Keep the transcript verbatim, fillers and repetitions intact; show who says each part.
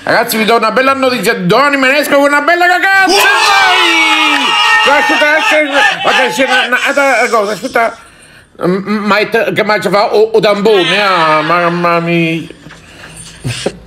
Speaker 1: Ragazzi, vi do una bella notizia. Domani me ne esco con una bella cagazza. Aspetta, aspetta, aspetta. Ma che mangia fa o tampone? Ah, mamma mia.